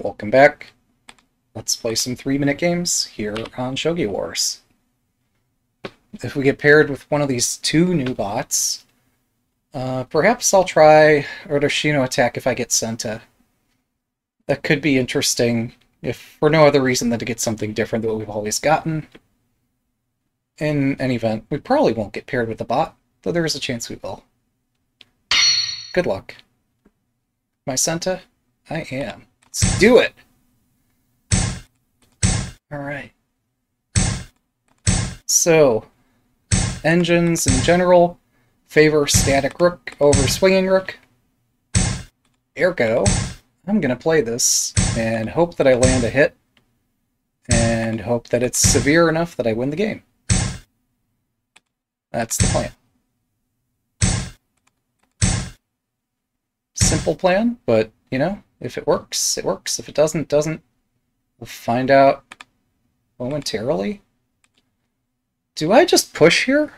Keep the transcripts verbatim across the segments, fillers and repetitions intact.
Welcome back. Let's play some three-minute games here on Shogi Wars. If we get paired with one of these two new bots, uh, perhaps I'll try Oroshino attack if I get Senta. That could be interesting, if for no other reason than to get something different than what we've always gotten. In any event, we probably won't get paired with the bot, though there is a chance we will. Good luck. Am I Senta? I am. Let's do it! Alright. So, engines in general favor static rook over swinging rook. Ergo, I'm gonna play this and hope that I land a hit, and hope that it's severe enough that I win the game. That's the plan. Simple plan, but, you know, if it works, it works. If it doesn't, it doesn't. We'll find out momentarily. Do I just push here?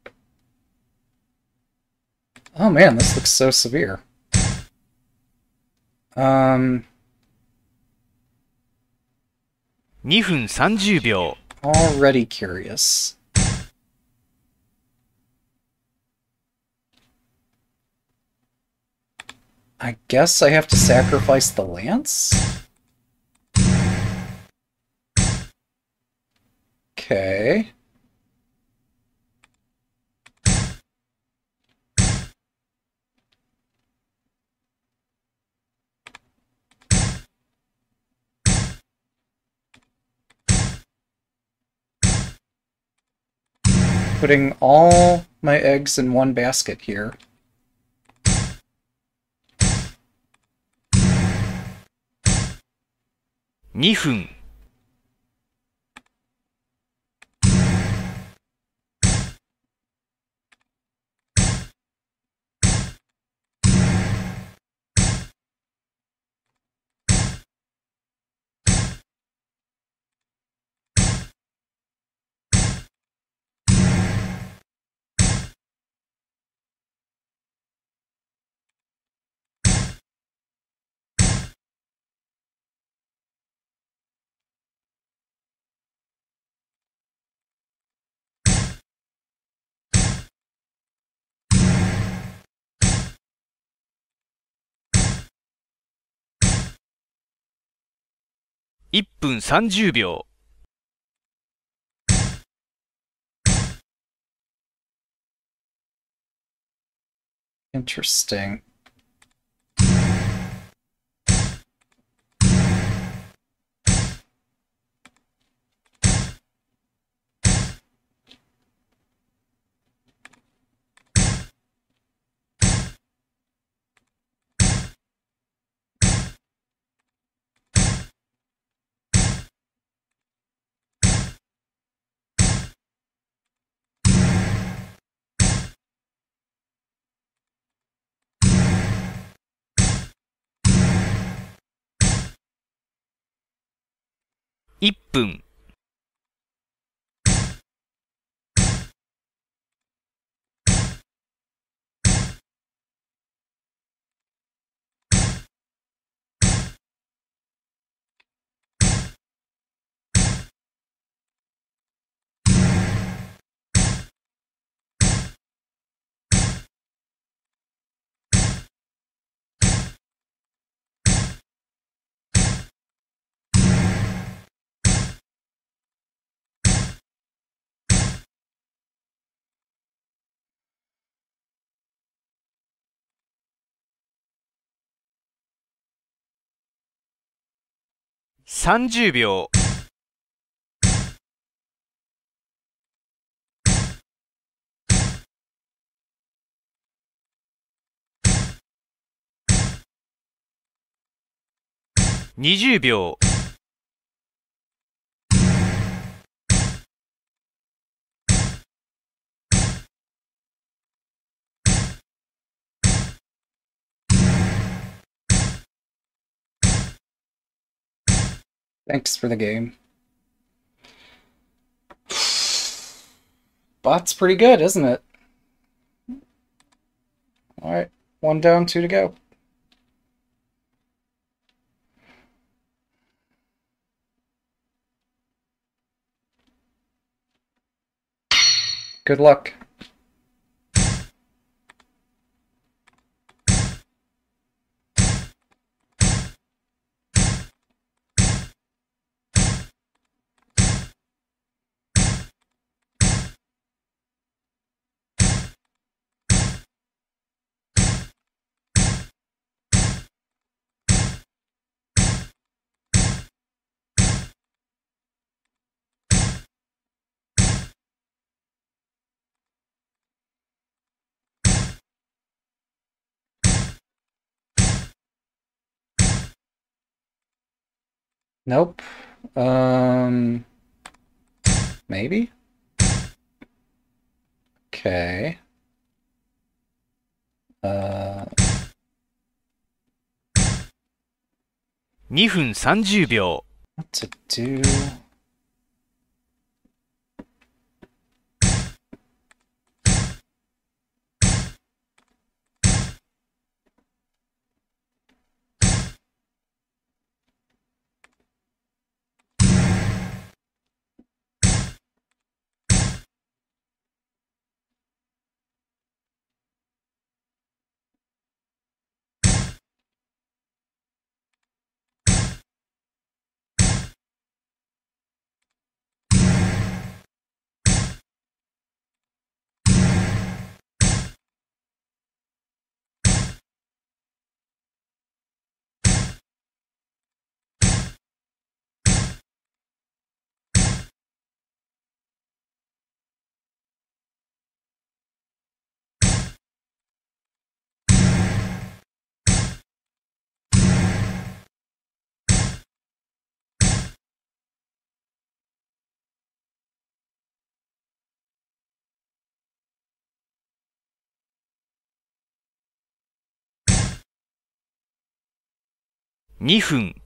Oh man, this looks so severe. Um... にふんさんじゅうびょう Already curious. I guess I have to sacrifice the lance? Okay. Putting all my eggs in one basket here. にふん いっぷんさんじゅうびょう Interesting. いっぷん さんじゅうびょう にじゅうびょう Thanks for the game. Bot's pretty good, isn't it? Alright, one down, two to go. Good luck. Nope. Um, maybe? Okay. Uh, にふんさんじゅうびょう。 what to do? にふん。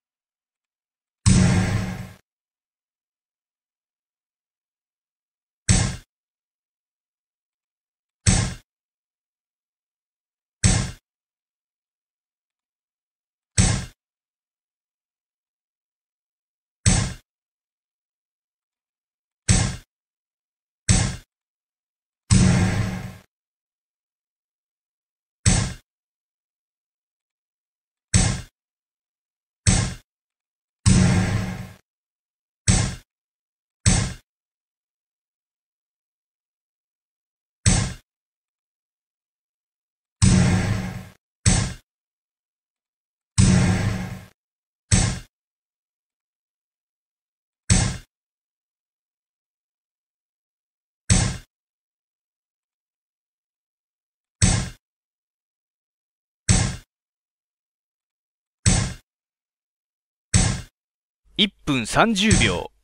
いっぷんさんじゅうびょう。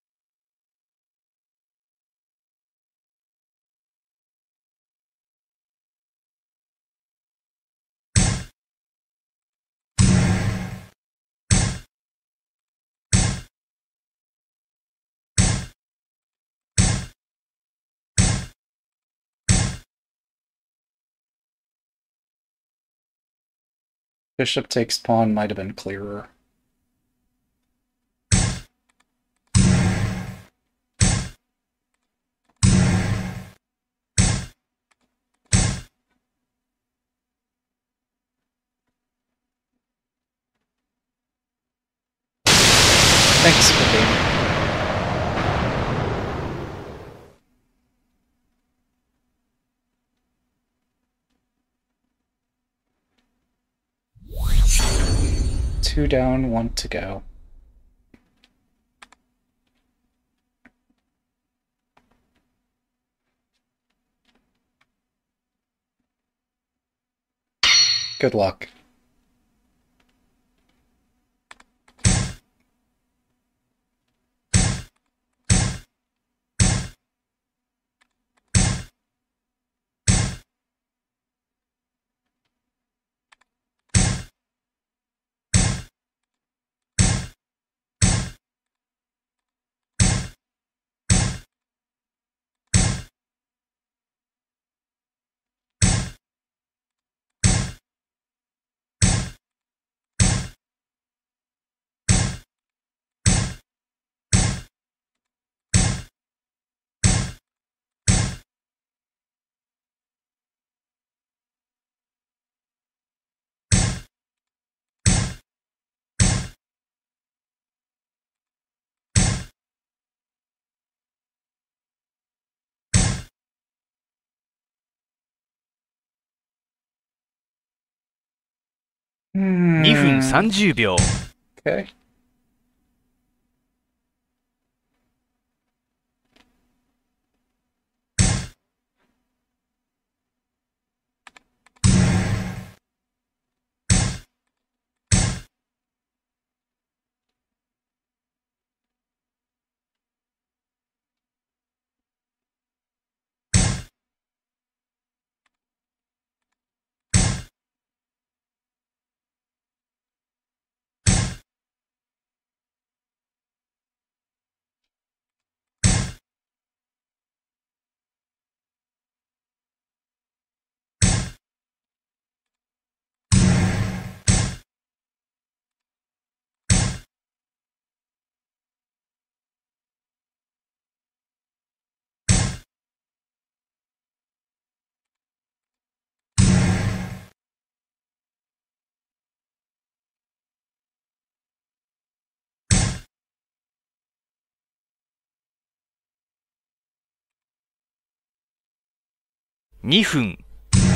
Bishop takes pawn might have been clearer. Thanks for being. Two down, one to go. Good luck. にふん Hmm. さんじゅうびょう。 Okay. にふん。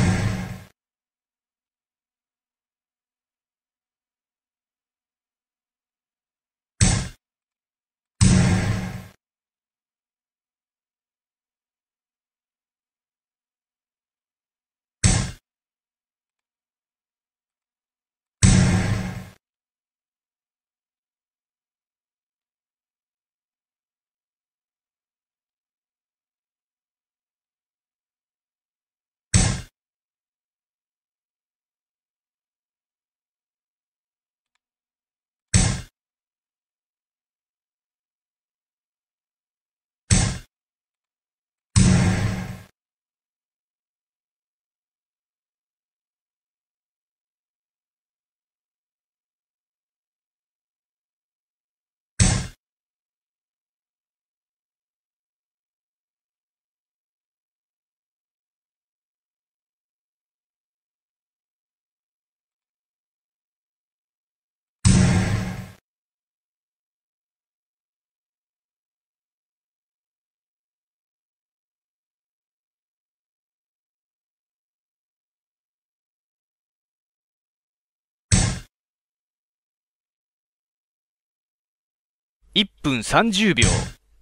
いっぷんさんじゅうびょう。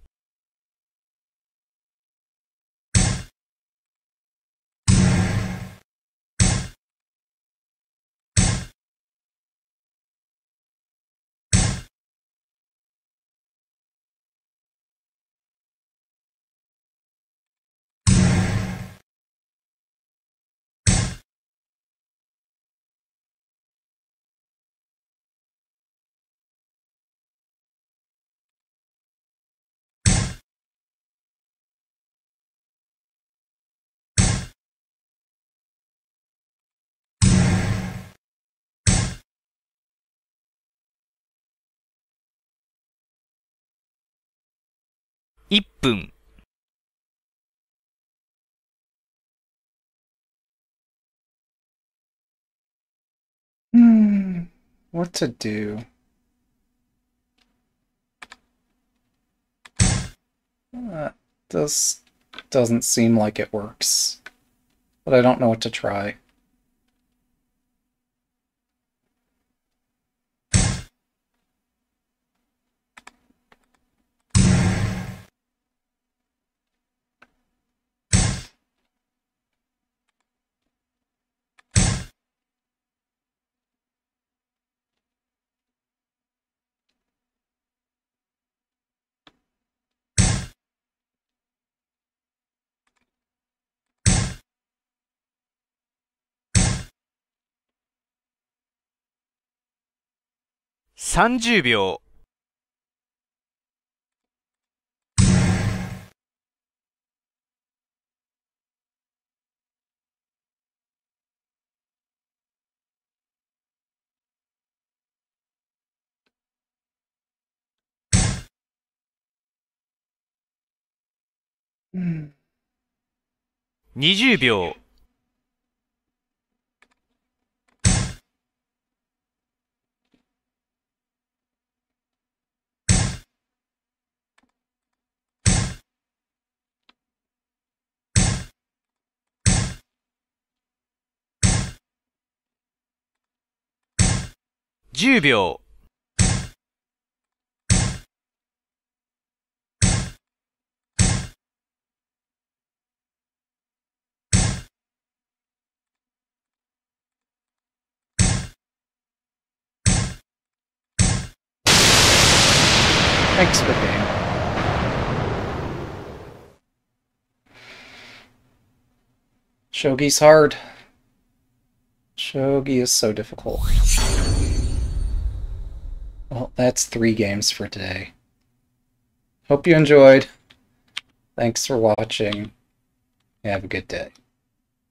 いっぷん。 Hmm. What to do? Uh, this doesn't seem like it works, but I don't know what to try. さんじゅうびょう。 Hmm. にじゅうびょう。 じゅうびょう Thanks for game. Shogi's hard. Shogi is so difficult. Well, that's three games for today. Hope you enjoyed. Thanks for watching. Have a good day.